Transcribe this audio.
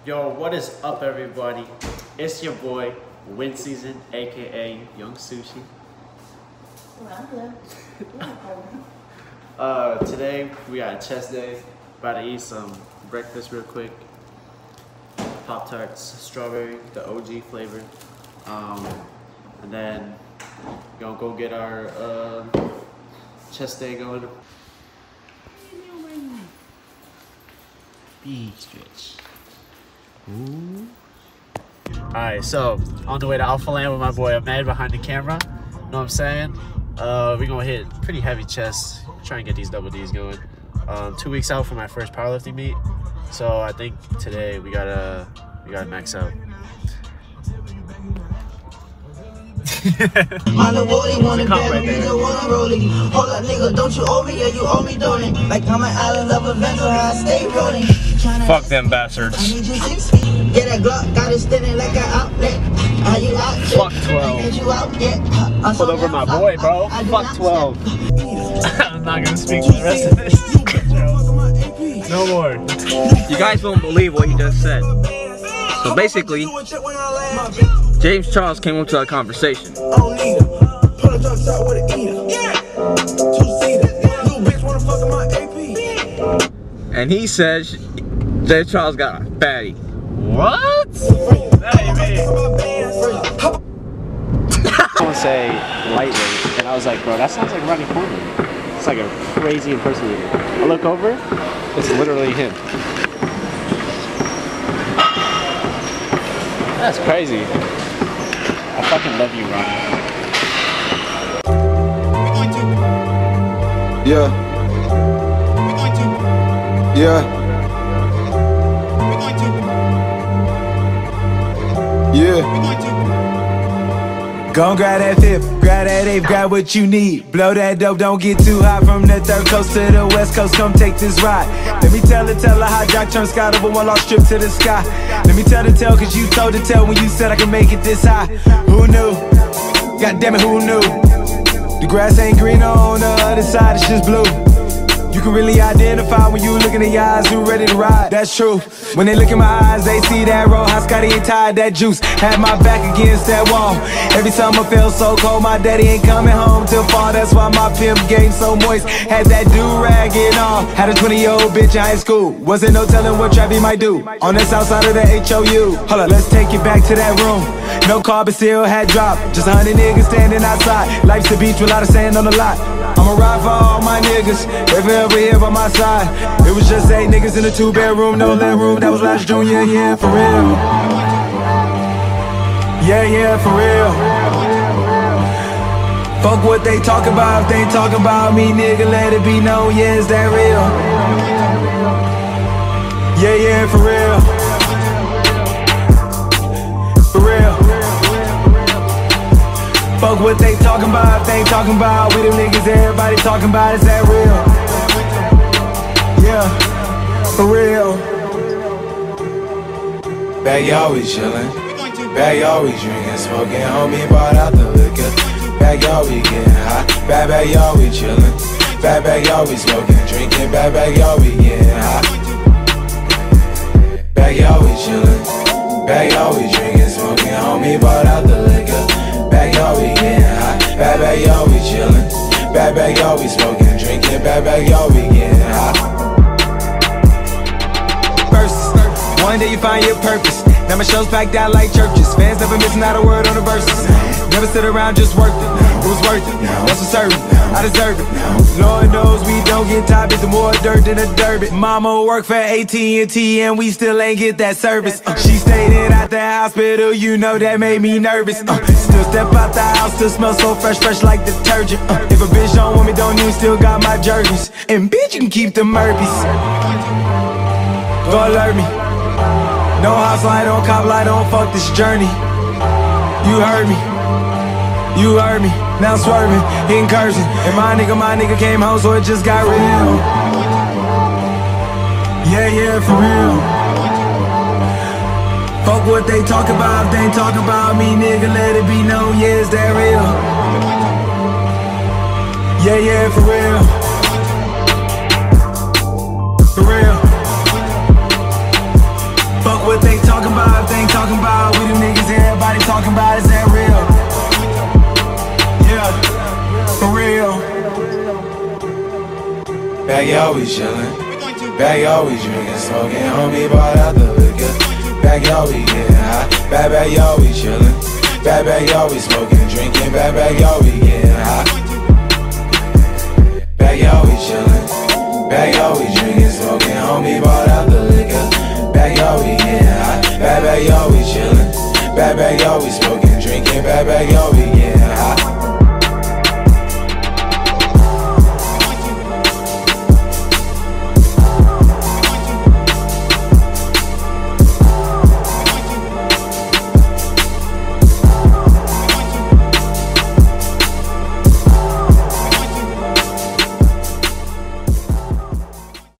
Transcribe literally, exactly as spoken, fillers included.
Yo, what is up, everybody? It's your boy, Win Season, aka Young Sushi. uh, today we got chest day. About to eat some breakfast real quick. Pop Tarts, strawberry, the O G flavor. Um, and then gonna go get our uh, chest day going. Beach stretch. Ooh. Alright, so on the way to Alpha Land with my boy Ahmed behind the camera. Know what I'm saying? Uh, we're gonna hit pretty heavy chest. Try and get these double D's going. Um, two weeks out for my first powerlifting meet. So I think today we gotta we gotta max out. Hold up, nigga, don't you owe me, yeah, you owe me, don't it? Like I'm an island of adventure, I stay rolling. Fuck them bastards. Yeah, that Glock got it standing like an outlet. Are you out? Fuck twelve. Pulled over my boy, bro. Fuck twelve. I'm not gonna speak for the rest of this. No more. You guys won't believe what he just said. So basically, James Charles came up to a conversation. And he said James Charles got a fatty. What? Hey, man. I want to say lightweight, and I was like, bro, that sounds like Ronnie Coleman. It's like a crazy impersonator. I look over, it's literally him. That's crazy. I fucking love you, Ronnie. Yeah. Yeah. Yeah. Gon' grab that fifth, grab that eighth, grab what you need. Blow that dope, don't get too high. From the third coast to the west coast, come take this ride. Let me tell it, tell her how Jock turned sky over one lost trip to the sky. Let me tell the tale, cause you told the tale when you said I can make it this high. Who knew? God damn it, who knew? The grass ain't green on the other side, it's just blue. You can really identify when you look in the eyes who ready to ride, that's true. When they look in my eyes, they see that roll. How Scotty ain't tied that juice. Had my back against that wall. Every summer felt so cold, my daddy ain't coming home till fall. That's why my pimp game so moist. Had that do-rag and all. Had a twenty-year-old bitch in high school. Wasn't no telling what Trappy might do on the south side of the H O U. Hold up, let's take it back to that room. No car, but still had dropped. Just a hundred niggas standing outside. Life's a beach with a lot of sand on the lot. I'ma ride for all my niggas. They forever here by my side. It was just eight niggas in a two-bedroom, no living room. That was last Junior, yeah, for real. Yeah, yeah, for real. Fuck what they talk about. If they ain't talking about me, nigga, let it be known. Yeah, is that real? Yeah, yeah, for real. For real. Fuck what they talking about, if they ain't talking about. We them niggas everybody talking about, is that real? Yeah, for real. Bag always chillin', bag always drinking, smoking, homie bought out the liquor. Bag always getting hot, bag bag always chillin', bag bag always smoking, drinking, bag bag always getting hot. Bag always chillin', bag always drinking, smoking, homie bought out the liquor. Bag always getting hot, bag bag always chillin', bag bag always smoking, drinking, bag bag always getting hot. Verses, one day you find your purpose. Now my show's packed out like churches. Fans never missing out a word on the verses. Never sit around, just worked it. It was worth it, that's a service. I deserve it. Lord knows we don't get tired, but the more dirt than a derby. Mama worked for A T and T and we still ain't get that service. Uh, she stayed in at the hospital, you know that made me nervous. Uh, still step out the house, still smell so fresh, fresh like detergent. Uh, if a bitch don't want me, don't you still got my jerseys. And bitch, you can keep the Murphys. Go alert me. No house light on, cop light on, fuck this journey. You heard me. You heard me, now I'm swerving, hitting curves. And my nigga, my nigga came home, so it just got real. Yeah, yeah, for real. Fuck what they talk about, if they ain't talking about me, nigga, let it be known, yeah, is that real? Yeah, yeah, for real. For real. Fuck what they about, is that real? Yeah, for real. Back, y'all, we chillin'. Back, y'all, we drinkin', smoking. Homie bought out the liquor. Back, y'all, we getting high. Back, back, y'all, we chillin'. Back, back, y'all, we smoking, drinking. Back, back, y'all, we getting high. Back, y'all, we chillin'. Back, y'all, we drinking, smoking. Homie bought out the liquor. Back, y'all, we getting high. Back, back, y'all, we chillin'. Back, back, y'all, we smoking, drinking. Back, back, y'all, we getting high.